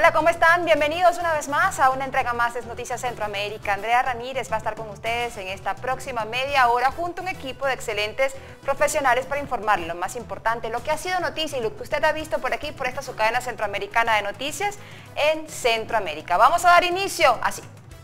Hola, ¿cómo están? Bienvenidos una vez más a una entrega más de Noticias Centroamérica. Andrea Ramírez va a estar con ustedes en esta próxima media hora junto a un equipo de excelentes profesionales para informarle lo más importante, lo que ha sido noticia y lo que usted ha visto por aquí, por esta su cadena centroamericana de noticias en Centroamérica. Vamos a dar inicio así.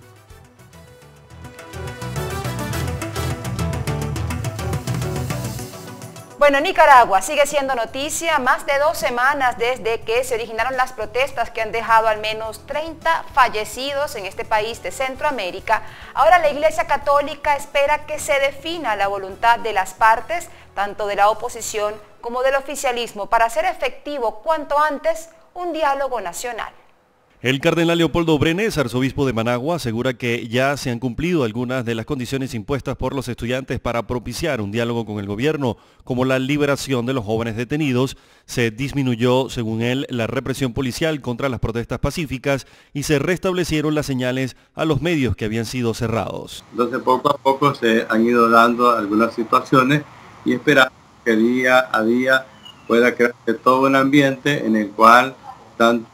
Bueno, Nicaragua sigue siendo noticia más de 2 semanas desde que se originaron las protestas que han dejado al menos 30 fallecidos en este país de Centroamérica. Ahora la Iglesia Católica espera que se defina la voluntad de las partes, tanto de la oposición como del oficialismo, para hacer efectivo cuanto antes un diálogo nacional. El cardenal Leopoldo Brenes, arzobispo de Managua, asegura que ya se han cumplido algunas de las condiciones impuestas por los estudiantes para propiciar un diálogo con el gobierno, como la liberación de los jóvenes detenidos. Se disminuyó, según él, la represión policial contra las protestas pacíficas y se restablecieron las señales a los medios que habían sido cerrados. Entonces, poco a poco se han ido dando algunas situaciones y esperamos que día a día pueda crearse todo un ambiente en el cual tanto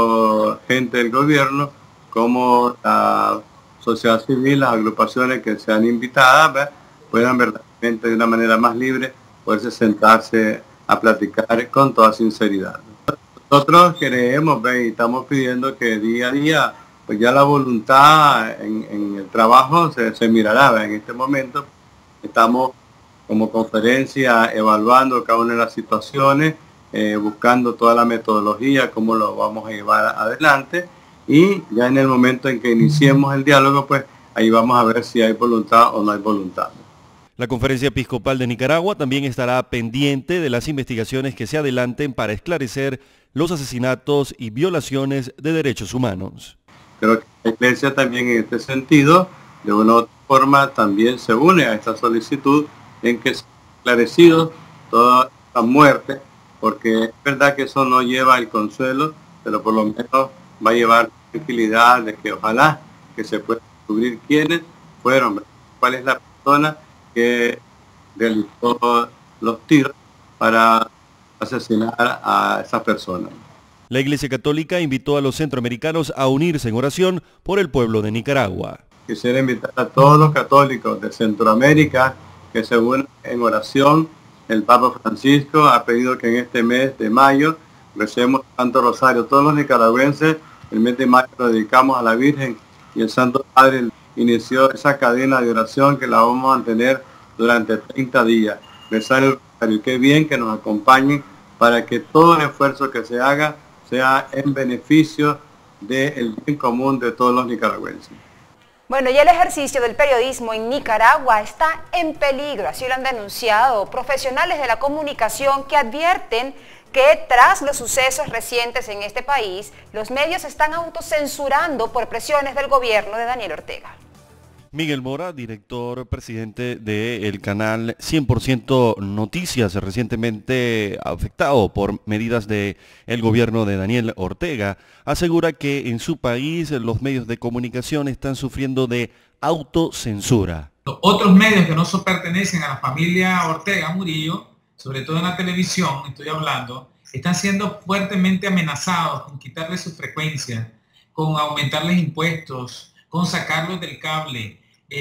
gente del gobierno como la sociedad civil, las agrupaciones que sean invitadas, puedan verdaderamente de una manera más libre poderse sentarse a platicar con toda sinceridad. Nosotros queremos y estamos pidiendo que día a día pues ya la voluntad en el trabajo se mirará. En este momento estamos como conferencia evaluando cada una de las situaciones, buscando toda la metodología, cómo lo vamos a llevar adelante, y ya en el momento en que iniciemos el diálogo, pues ahí vamos a ver si hay voluntad o no hay voluntad. La Conferencia Episcopal de Nicaragua también estará pendiente de las investigaciones que se adelanten para esclarecer los asesinatos y violaciones de derechos humanos. Creo que la Iglesia también en este sentido, de una u otra forma, también se une a esta solicitud en que se ha esclarecido toda la muerte, porque es verdad que eso no lleva el consuelo, pero por lo menos va a llevar tranquilidad de que ojalá que se pueda descubrir quiénes fueron, cuál es la persona que realizó los tiros para asesinar a esas personas. La Iglesia Católica invitó a los centroamericanos a unirse en oración por el pueblo de Nicaragua. Quisiera invitar a todos los católicos de Centroamérica que se unan en oración. El Papa Francisco ha pedido que en este mes de mayo recemos el Santo Rosario. Todos los nicaragüenses, el mes de mayo lo dedicamos a la Virgen, y el Santo Padre inició esa cadena de oración que la vamos a mantener durante 30 días. Rezar el Rosario. Qué bien que nos acompañen para que todo el esfuerzo que se haga sea en beneficio del bien común de todos los nicaragüenses. Bueno, y el ejercicio del periodismo en Nicaragua está en peligro, así lo han denunciado profesionales de la comunicación que advierten que tras los sucesos recientes en este país, los medios están autocensurando por presiones del gobierno de Daniel Ortega. Miguel Mora, director presidente del canal 100% Noticias, recientemente afectado por medidas del gobierno de Daniel Ortega, asegura que en su país los medios de comunicación están sufriendo de autocensura. Otros medios que no pertenecen a la familia Ortega Murillo, sobre todo en la televisión, estoy hablando, están siendo fuertemente amenazados con quitarles su frecuencia, con aumentarles impuestos, con sacarlos del cable.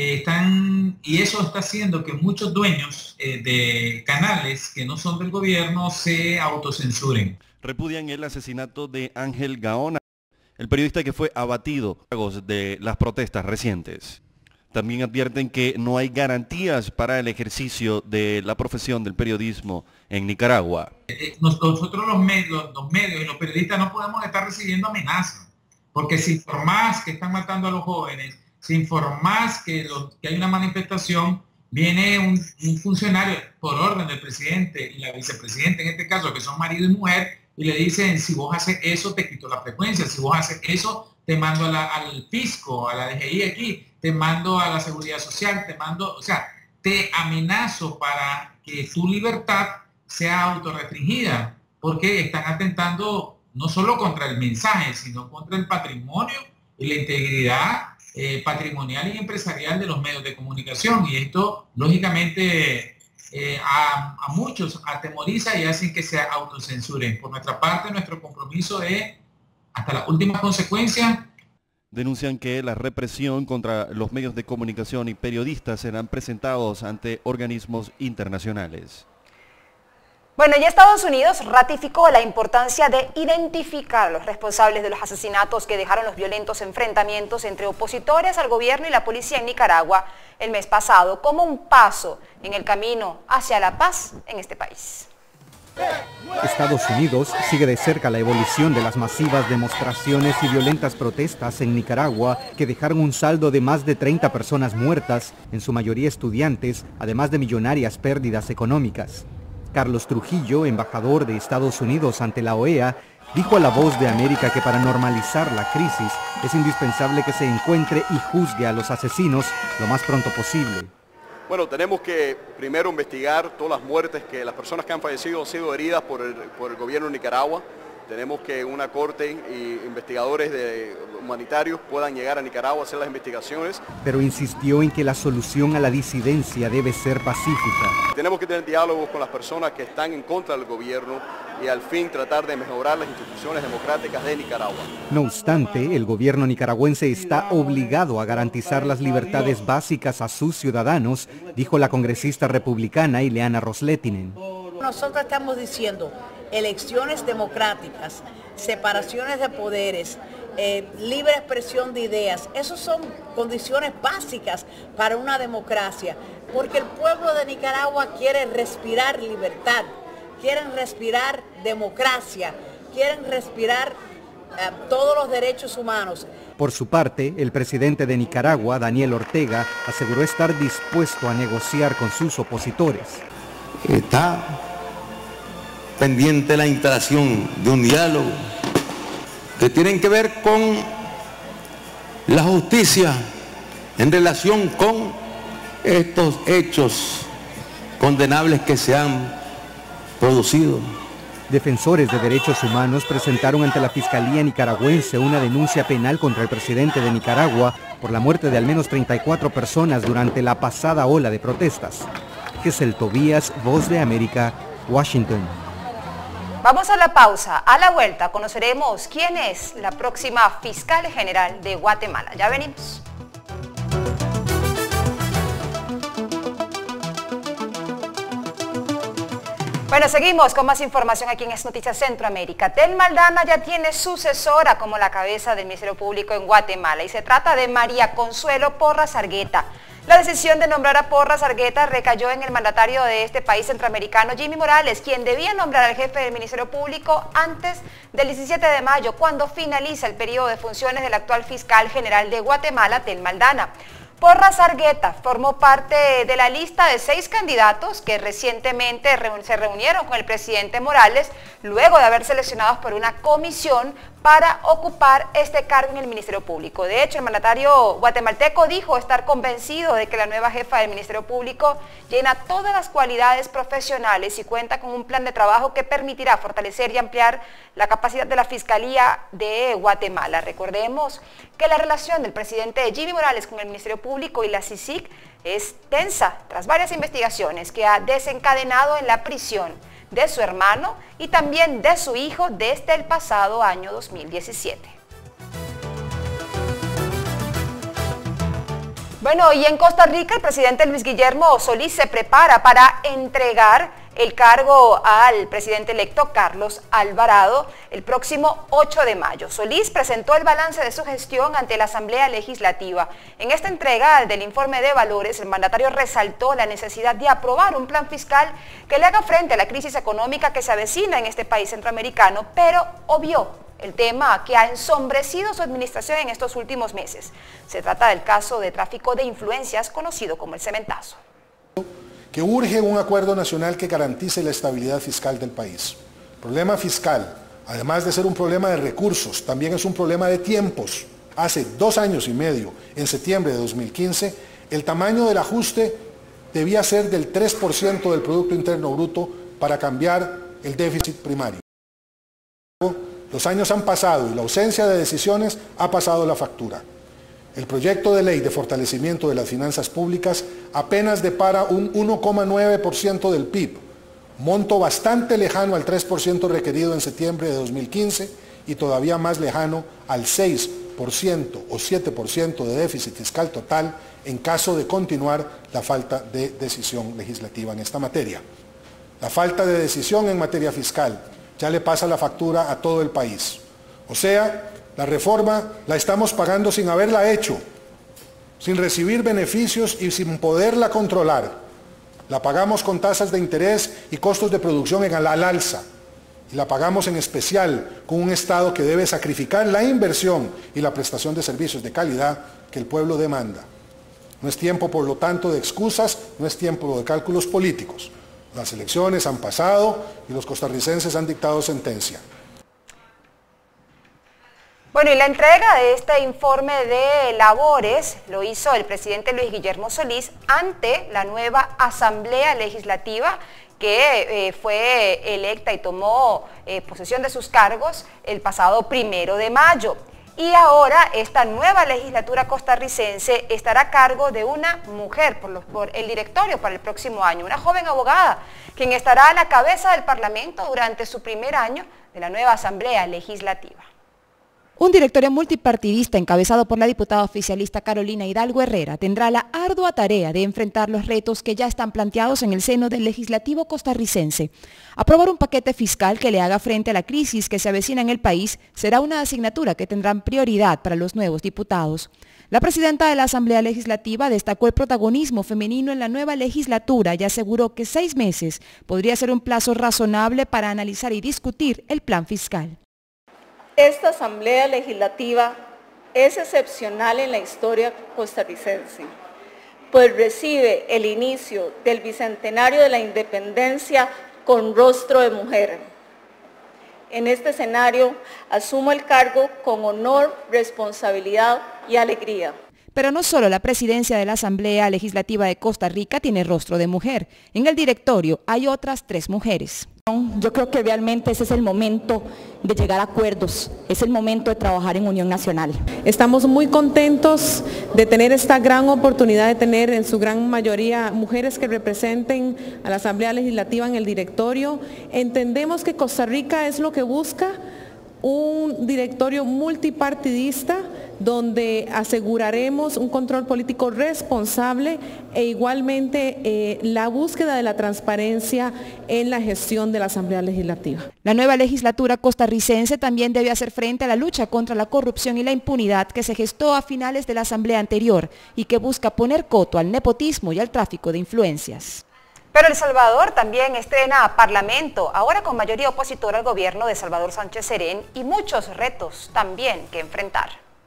Y eso está haciendo que muchos dueños de canales que no son del gobierno se autocensuren. Repudian el asesinato de Ángel Gaona, el periodista que fue abatido de las protestas recientes. También advierten que no hay garantías para el ejercicio de la profesión del periodismo en Nicaragua. Nosotros los medios y los periodistas no podemos estar recibiendo amenazas, porque si informás que están matando a los jóvenes, si informás que hay una manifestación, viene un funcionario por orden del presidente y la vicepresidenta, en este caso, que son marido y mujer, y le dicen, si vos haces eso, te quito la frecuencia, si vos haces eso, te mando al fisco, a la DGI aquí, te mando a la seguridad social, te amenazo para que tu libertad sea autorrestringida, porque están atentando no solo contra el mensaje, sino contra el patrimonio y la integridad patrimonial y empresarial de los medios de comunicación, y esto lógicamente a muchos atemoriza y hacen que se autocensuren. Por nuestra parte, nuestro compromiso es hasta las últimas consecuencias. Denuncian que la represión contra los medios de comunicación y periodistas serán presentados ante organismos internacionales. Bueno, ya Estados Unidos ratificó la importancia de identificar a los responsables de los asesinatos que dejaron los violentos enfrentamientos entre opositores al gobierno y la policía en Nicaragua el mes pasado, como un paso en el camino hacia la paz en este país. Estados Unidos sigue de cerca la evolución de las masivas demostraciones y violentas protestas en Nicaragua que dejaron un saldo de más de 30 personas muertas, en su mayoría estudiantes, además de millonarias pérdidas económicas. Carlos Trujillo, embajador de Estados Unidos ante la OEA, dijo a La Voz de América que para normalizar la crisis es indispensable que se encuentre y juzgue a los asesinos lo más pronto posible. Bueno, tenemos que primero investigar todas las muertes que las personas que han fallecido han sido heridas por el gobierno de Nicaragua. Tenemos que una corte y investigadores humanitarios puedan llegar a Nicaragua a hacer las investigaciones. Pero insistió en que la solución a la disidencia debe ser pacífica. Tenemos que tener diálogos con las personas que están en contra del gobierno y al fin tratar de mejorar las instituciones democráticas de Nicaragua. No obstante, el gobierno nicaragüense está obligado a garantizar las libertades básicas a sus ciudadanos, dijo la congresista republicana Ileana Ros-Lehtinen. Nosotros estamos diciendo elecciones democráticas, separaciones de poderes, libre expresión de ideas. Esas son condiciones básicas para una democracia, porque el pueblo de Nicaragua quiere respirar libertad, quieren respirar democracia, quieren respirar todos los derechos humanos. Por su parte, el presidente de Nicaragua, Daniel Ortega, aseguró estar dispuesto a negociar con sus opositores. Está pendiente la instalación de un diálogo que tienen que ver con la justicia en relación con estos hechos condenables que se han producido. Defensores de derechos humanos presentaron ante la Fiscalía nicaragüense una denuncia penal contra el presidente de Nicaragua por la muerte de al menos 34 personas durante la pasada ola de protestas. Gesell Tobías, Voz de América, Washington. Vamos a la pausa. A la vuelta conoceremos quién es la próxima fiscal general de Guatemala. Ya venimos. Bueno, seguimos con más información aquí en Es Noticias Centroamérica. Telma Aldana ya tiene sucesora como la cabeza del Ministerio Público en Guatemala y se trata de María Consuelo Porras Argueta. La decisión de nombrar a Porras Argueta recayó en el mandatario de este país centroamericano, Jimmy Morales, quien debía nombrar al jefe del Ministerio Público antes del 17 de mayo, cuando finaliza el periodo de funciones del actual fiscal general de Guatemala, Telma Aldana. Porras Argueta formó parte de la lista de 6 candidatos que recientemente se reunieron con el presidente Morales luego de haber seleccionados por una comisión para ocupar este cargo en el Ministerio Público. De hecho, el mandatario guatemalteco dijo estar convencido de que la nueva jefa del Ministerio Público llena todas las cualidades profesionales y cuenta con un plan de trabajo que permitirá fortalecer y ampliar la capacidad de la Fiscalía de Guatemala. Recordemos que la relación del presidente Jimmy Morales con el Ministerio Público y la CICIG es tensa tras varias investigaciones que ha desencadenado en la prisión de su hermano y también de su hijo desde el pasado año 2017. Bueno, y en Costa Rica el presidente Luis Guillermo Solís se prepara para entregar el cargo al presidente electo Carlos Alvarado el próximo 8 de mayo. Solís presentó el balance de su gestión ante la Asamblea Legislativa. En esta entrega del informe de valores, el mandatario resaltó la necesidad de aprobar un plan fiscal que le haga frente a la crisis económica que se avecina en este país centroamericano, pero obvió el tema que ha ensombrecido su administración en estos últimos meses. Se trata del caso de tráfico de influencias conocido como el cementazo. Que urge un acuerdo nacional que garantice la estabilidad fiscal del país. El problema fiscal, además de ser un problema de recursos, también es un problema de tiempos. Hace 2 años y medio, en septiembre de 2015, el tamaño del ajuste debía ser del 3% del Producto Interno Bruto para cambiar el déficit primario. Los años han pasado y la ausencia de decisiones ha pasado la factura. El proyecto de ley de fortalecimiento de las finanzas públicas apenas depara un 1,9% del PIB, monto bastante lejano al 3% requerido en septiembre de 2015 y todavía más lejano al 6% o 7% de déficit fiscal total en caso de continuar la falta de decisión legislativa en esta materia. La falta de decisión en materia fiscal ya le pasa la factura a todo el país. O sea, la reforma la estamos pagando sin haberla hecho, sin recibir beneficios y sin poderla controlar. La pagamos con tasas de interés y costos de producción al alza. Y la pagamos en especial con un Estado que debe sacrificar la inversión y la prestación de servicios de calidad que el pueblo demanda. No es tiempo, por lo tanto, de excusas, no es tiempo de cálculos políticos. Las elecciones han pasado y los costarricenses han dictado sentencia. Bueno, y la entrega de este informe de labores lo hizo el presidente Luis Guillermo Solís ante la nueva Asamblea Legislativa que fue electa y tomó posesión de sus cargos el pasado 1 de mayo. Y ahora esta nueva legislatura costarricense estará a cargo de una mujer por el directorio para el próximo año, una joven abogada, quien estará a la cabeza del Parlamento durante su primer año de la nueva Asamblea Legislativa. Un directorio multipartidista encabezado por la diputada oficialista Carolina Hidalgo Herrera tendrá la ardua tarea de enfrentar los retos que ya están planteados en el seno del legislativo costarricense. Aprobar un paquete fiscal que le haga frente a la crisis que se avecina en el país será una asignatura que tendrán prioridad para los nuevos diputados. La presidenta de la Asamblea Legislativa destacó el protagonismo femenino en la nueva legislatura y aseguró que 6 meses podría ser un plazo razonable para analizar y discutir el plan fiscal. Esta Asamblea Legislativa es excepcional en la historia costarricense, pues recibe el inicio del bicentenario de la independencia con rostro de mujer. En este escenario asumo el cargo con honor, responsabilidad y alegría. Pero no solo la presidencia de la Asamblea Legislativa de Costa Rica tiene rostro de mujer. En el directorio hay otras 3 mujeres. Yo creo que realmente ese es el momento de llegar a acuerdos, es el momento de trabajar en unión nacional. Estamos muy contentos de tener esta gran oportunidad de tener en su gran mayoría mujeres que representen a la Asamblea Legislativa en el directorio. Entendemos que Costa Rica es lo que busca, un directorio multipartidista donde aseguraremos un control político responsable e igualmente la búsqueda de la transparencia en la gestión de la Asamblea Legislativa. La nueva legislatura costarricense también debe hacer frente a la lucha contra la corrupción y la impunidad que se gestó a finales de la Asamblea anterior y que busca poner coto al nepotismo y al tráfico de influencias. Pero El Salvador también estrena Parlamento, ahora con mayoría opositora al gobierno de Salvador Sánchez Serén y muchos retos también que enfrentar.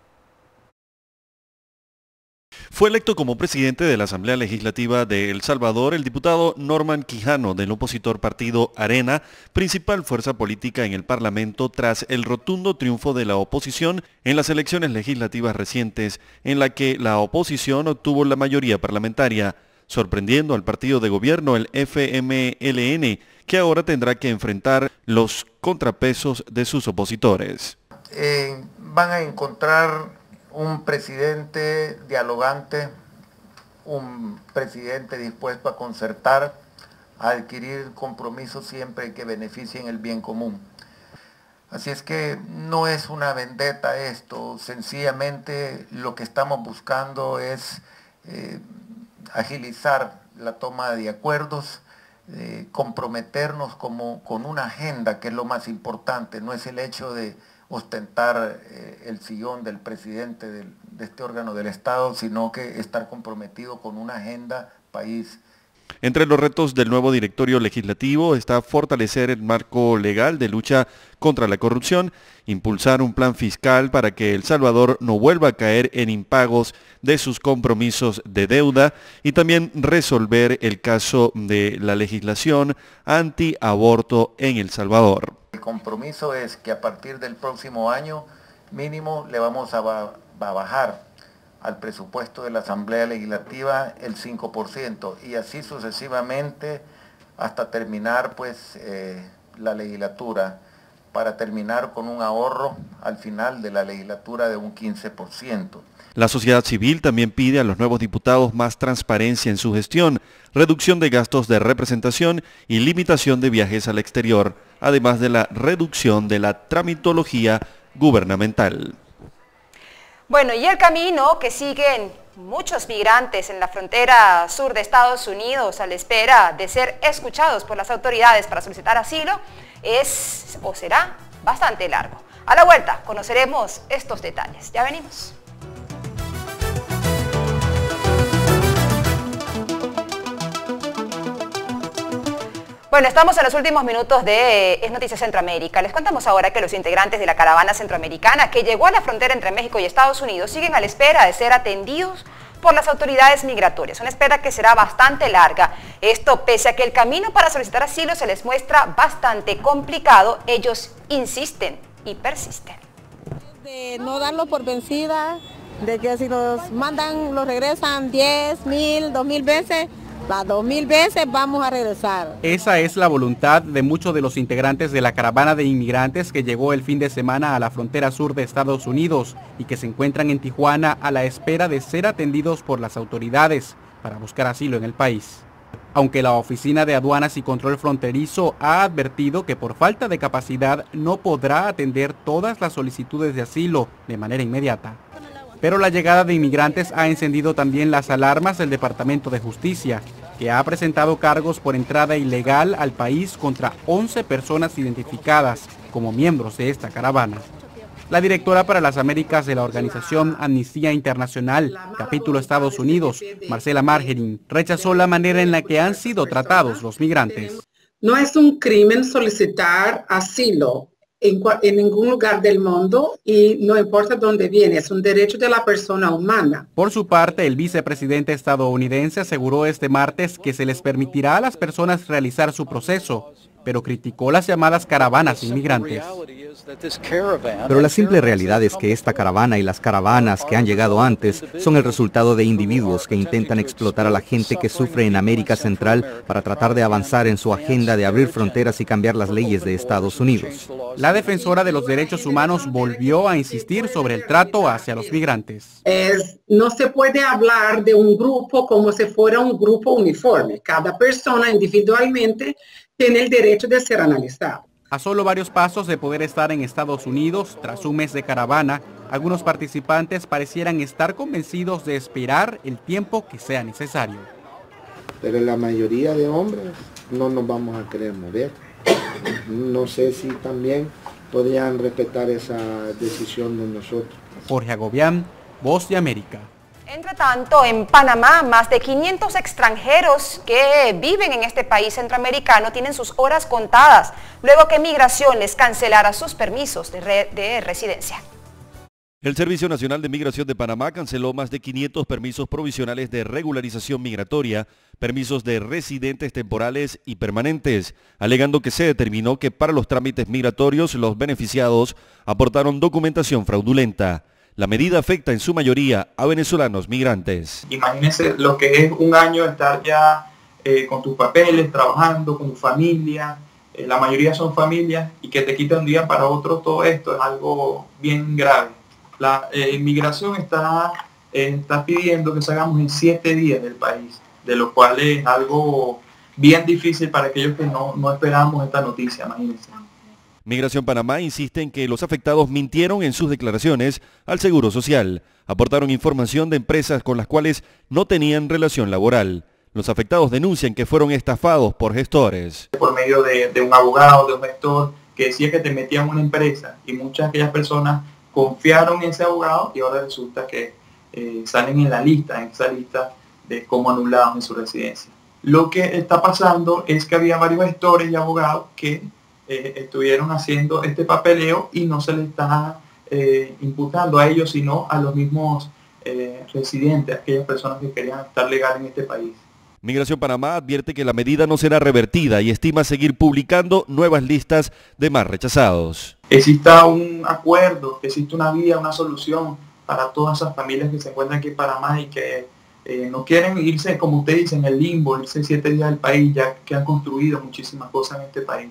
Fue electo como presidente de la Asamblea Legislativa de El Salvador el diputado Norman Quijano del opositor partido Arena, principal fuerza política en el Parlamento tras el rotundo triunfo de la oposición en las elecciones legislativas recientes en la que la oposición obtuvo la mayoría parlamentaria, sorprendiendo al partido de gobierno, el FMLN, que ahora tendrá que enfrentar los contrapesos de sus opositores. Van a encontrar un presidente dialogante, un presidente dispuesto a concertar, a adquirir compromisos siempre que beneficien el bien común. Así es que no es una vendetta esto, sencillamente lo que estamos buscando es agilizar la toma de acuerdos, comprometernos con una agenda, que es lo más importante, no es el hecho de ostentar el sillón del presidente de este órgano del Estado, sino que estar comprometido con una agenda país. Entre los retos del nuevo directorio legislativo está fortalecer el marco legal de lucha contra la corrupción, impulsar un plan fiscal para que El Salvador no vuelva a caer en impagos de sus compromisos de deuda y también resolver el caso de la legislación antiaborto en El Salvador. El compromiso es que a partir del próximo año mínimo le vamos a bajar al presupuesto de la Asamblea Legislativa el 5% y así sucesivamente hasta terminar pues la legislatura. para terminar con un ahorro al final de la legislatura de un 15%. La sociedad civil también pide a los nuevos diputados más transparencia en su gestión, reducción de gastos de representación y limitación de viajes al exterior, además de la reducción de la tramitología gubernamental. Bueno, y el camino que siguen muchos migrantes en la frontera sur de Estados Unidos a la espera de ser escuchados por las autoridades para solicitar asilo es o será bastante largo. A la vuelta conoceremos estos detalles. Ya venimos. Bueno, estamos en los últimos minutos de Es Noticias Centroamérica. Les contamos ahora que los integrantes de la caravana centroamericana que llegó a la frontera entre México y Estados Unidos siguen a la espera de ser atendidos por las autoridades migratorias. Una espera que será bastante larga. Esto pese a que el camino para solicitar asilo se les muestra bastante complicado, ellos insisten y persisten. De no darlo por vencida, de que si los mandan, los regresan 10, 1000, 2000 veces, las 2000 veces vamos a regresar. Esa es la voluntad de muchos de los integrantes de la caravana de inmigrantes que llegó el fin de semana a la frontera sur de Estados Unidos y que se encuentran en Tijuana a la espera de ser atendidos por las autoridades para buscar asilo en el país. Aunque la Oficina de Aduanas y Control Fronterizo ha advertido que por falta de capacidad no podrá atender todas las solicitudes de asilo de manera inmediata. Pero la llegada de inmigrantes ha encendido también las alarmas del Departamento de Justicia, que ha presentado cargos por entrada ilegal al país contra 11 personas identificadas como miembros de esta caravana. La directora para las Américas de la organización Amnistía Internacional, capítulo Estados Unidos, Marcela Margerin, rechazó la manera en la que han sido tratados los migrantes. No es un crimen solicitar asilo en ningún lugar del mundo y no importa dónde viene, es un derecho de la persona humana. Por su parte, el vicepresidente estadounidense aseguró este martes que se les permitirá a las personas realizar su proceso, pero criticó las llamadas caravanas inmigrantes. Pero la simple realidad es que esta caravana y las caravanas que han llegado antes son el resultado de individuos que intentan explotar a la gente que sufre en América Central para tratar de avanzar en su agenda de abrir fronteras y cambiar las leyes de Estados Unidos. La defensora de los derechos humanos volvió a insistir sobre el trato hacia los migrantes. No se puede hablar de un grupo como si fuera un grupo uniforme. Cada persona individualmente tiene el derecho de ser analizado. A solo varios pasos de poder estar en Estados Unidos, tras un mes de caravana, algunos participantes parecieran estar convencidos de esperar el tiempo que sea necesario. Pero la mayoría de hombres no nos vamos a querer mover. No sé si también podrían respetar esa decisión de nosotros. Jorge Agobián, Voz de América. Entre tanto, en Panamá, más de 500 extranjeros que viven en este país centroamericano tienen sus horas contadas, luego que Migración les cancelara sus permisos de residencia. El Servicio Nacional de Migración de Panamá canceló más de 500 permisos provisionales de regularización migratoria, permisos de residentes temporales y permanentes, alegando que se determinó que para los trámites migratorios los beneficiados aportaron documentación fraudulenta. La medida afecta en su mayoría a venezolanos migrantes. Imagínense lo que es un año estar ya con tus papeles, trabajando con tu familia, la mayoría son familias, y que te quita un día para otro todo esto es algo bien grave. La inmigración está pidiendo que salgamos en 7 días del país, de lo cual es algo bien difícil para aquellos que no esperamos esta noticia, imagínense. Migración Panamá insiste en que los afectados mintieron en sus declaraciones al Seguro Social. Aportaron información de empresas con las cuales no tenían relación laboral. Los afectados denuncian que fueron estafados por gestores. Por medio de un abogado, de un gestor, que decía que te metían en una empresa, y muchas de aquellas personas confiaron en ese abogado y ahora resulta que salen en esa lista de como anulados en su residencia. Lo que está pasando es que había varios gestores y abogados que estuvieron haciendo este papeleo y no se le está imputando a ellos, sino a los mismos residentes, aquellas personas que querían estar legal en este país. Migración Panamá advierte que la medida no será revertida y estima seguir publicando nuevas listas de más rechazados. Exista un acuerdo, existe una vía, una solución para todas esas familias que se encuentran aquí en Panamá y que no quieren irse, como usted dice, en el limbo, irse 7 días del país, ya que han construido muchísimas cosas en este país.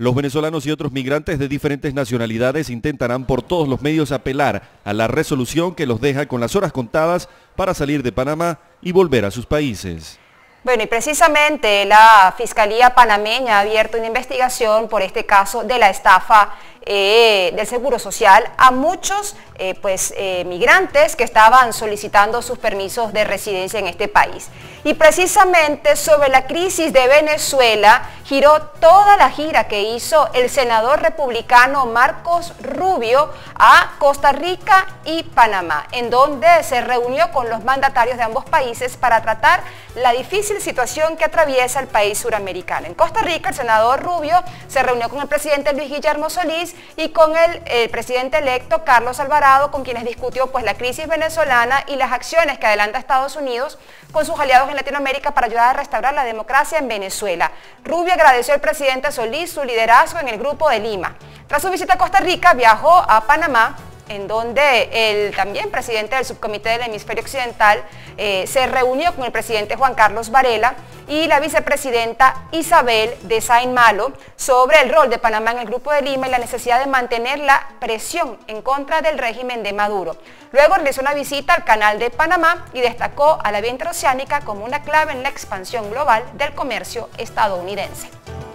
Los venezolanos y otros migrantes de diferentes nacionalidades intentarán por todos los medios apelar a la resolución que los deja con las horas contadas para salir de Panamá y volver a sus países. Bueno, y precisamente la Fiscalía panameña ha abierto una investigación por este caso de la estafa del Seguro Social a muchos migrantes que estaban solicitando sus permisos de residencia en este país. Y precisamente sobre la crisis de Venezuela giró toda la gira que hizo el senador republicano Marcos Rubio a Costa Rica y Panamá, en donde se reunió con los mandatarios de ambos países para tratar la difícil situación que atraviesa el país suramericano. En Costa Rica, el senador Rubio se reunió con el presidente Luis Guillermo Solís y con el presidente electo Carlos Alvarado, con quienes discutió la crisis venezolana y las acciones que adelanta Estados Unidos con sus aliados en Latinoamérica para ayudar a restaurar la democracia en Venezuela. Rubio agradeció al presidente Solís su liderazgo en el Grupo de Lima. Tras su visita a Costa Rica, viajó a Panamá, en donde el también presidente del subcomité del hemisferio occidental se reunió con el presidente Juan Carlos Varela y la vicepresidenta Isabel de Saint-Malo sobre el rol de Panamá en el Grupo de Lima y la necesidad de mantener la presión en contra del régimen de Maduro. Luego realizó una visita al Canal de Panamá y destacó a la vía interoceánica como una clave en la expansión global del comercio estadounidense.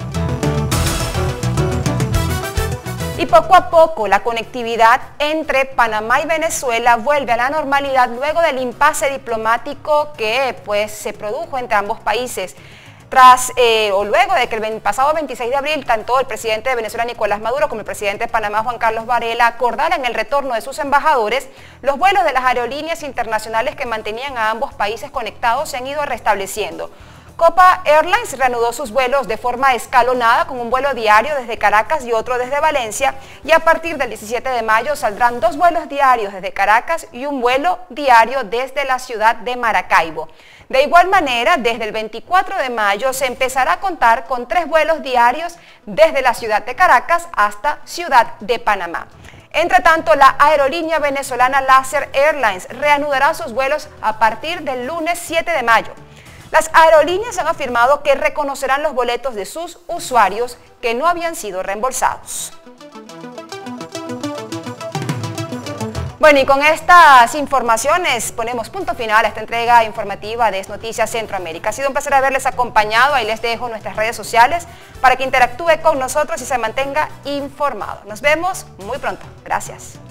Y poco a poco la conectividad entre Panamá y Venezuela vuelve a la normalidad luego del impasse diplomático que se produjo entre ambos países. Luego de que el pasado 26 de abril tanto el presidente de Venezuela Nicolás Maduro como el presidente de Panamá Juan Carlos Varela acordaran el retorno de sus embajadores, los vuelos de las aerolíneas internacionales que mantenían a ambos países conectados se han ido restableciendo. Copa Airlines reanudó sus vuelos de forma escalonada con un vuelo diario desde Caracas y otro desde Valencia, y a partir del 17 de mayo saldrán 2 vuelos diarios desde Caracas y un vuelo diario desde la ciudad de Maracaibo. De igual manera, desde el 24 de mayo se empezará a contar con 3 vuelos diarios desde la ciudad de Caracas hasta Ciudad de Panamá. Entre tanto, la aerolínea venezolana Laser Airlines reanudará sus vuelos a partir del lunes 7 de mayo. Las aerolíneas han afirmado que reconocerán los boletos de sus usuarios que no habían sido reembolsados. Bueno, y con estas informaciones ponemos punto final a esta entrega informativa de Es Noticias Centroamérica. Ha sido un placer haberles acompañado. Ahí les dejo nuestras redes sociales para que interactúe con nosotros y se mantenga informado. Nos vemos muy pronto. Gracias.